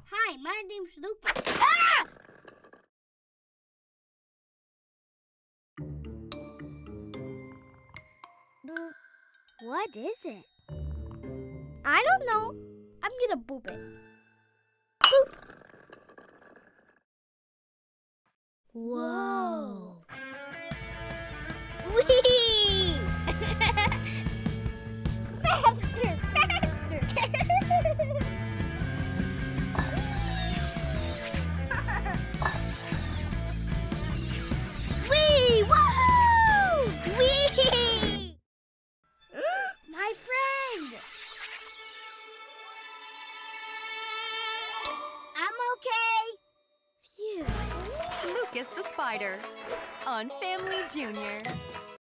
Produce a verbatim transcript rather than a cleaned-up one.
Hi, my name's Lucas. Ah! What is it? I don't know. I'm gonna boop it. Boop. Whoa. Whee! Faster, faster. Whee! Woohoo! Whee! My friend! I'm okay. Phew. Lucas the Spider on Family Junior.